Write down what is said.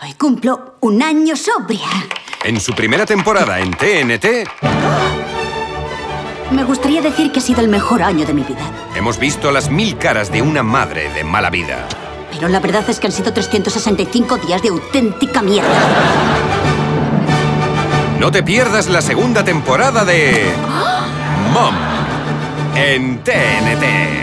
Hoy cumplo un año sobria. En su primera temporada en TNT... Me gustaría decir que ha sido el mejor año de mi vida. hemos visto las 1000 caras de una madre de mala vida. Pero la verdad es que han sido 365 días de auténtica mierda. No te pierdas la segunda temporada de... Mom en TNT.